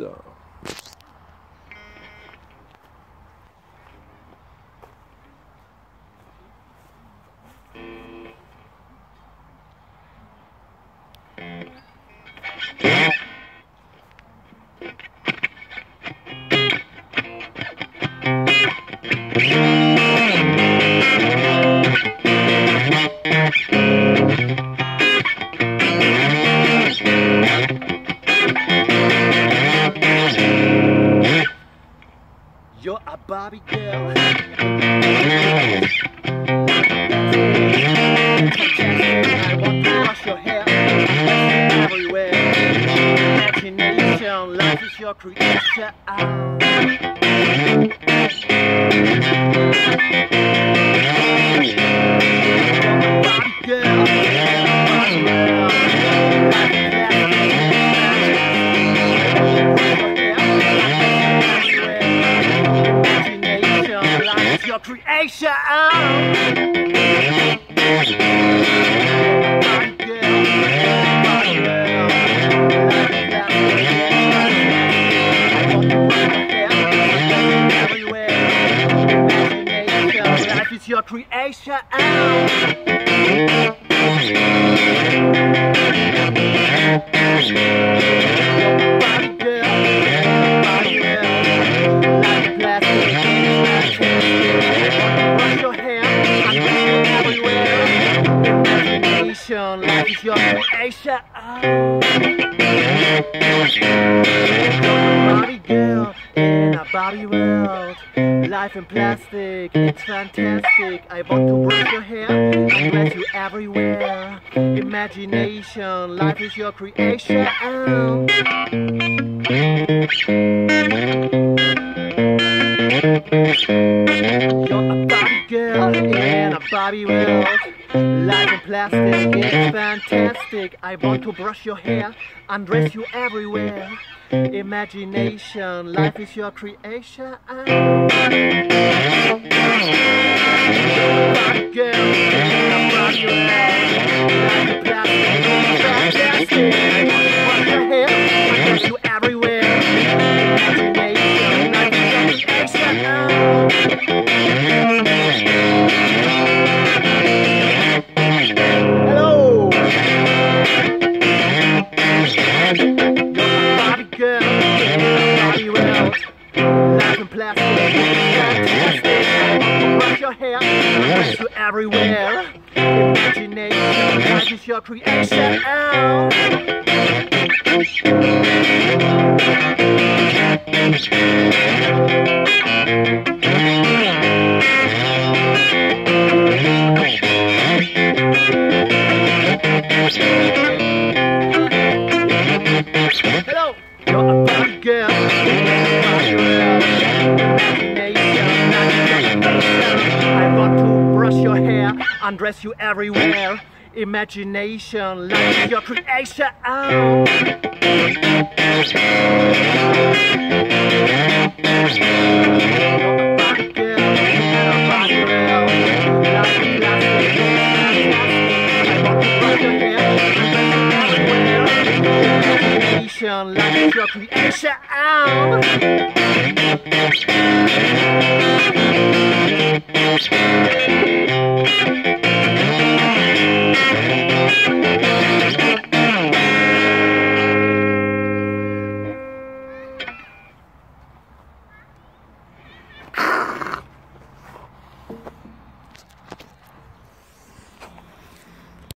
So. You're a Barbie girl. I want to wash your hair everywhere. Imagination, life is your creation. Barbie girl. Your creation. Life is your creation. Life is your creation. Barbie girl in a Barbie world. Life in plastic, it's fantastic. I want to brush your hair and dress you everywhere. Imagination, life is your creation. You're a Barbie girl in a Barbie world. Life in plastic, it's fantastic. I want to brush your hair, undress you everywhere. Imagination, life is your creation. Barbie girl, Barbie world. Life in plastic, it's fantastic. I want to brush your hair, undress you everywhere. Imagination, life is your creation. Hair, you everywhere. Imagination, life is your creation. Hello, you're a Barbie girl. I want to brush your hair, undress you everywhere. Imagination, life is your creation. Life is your creation.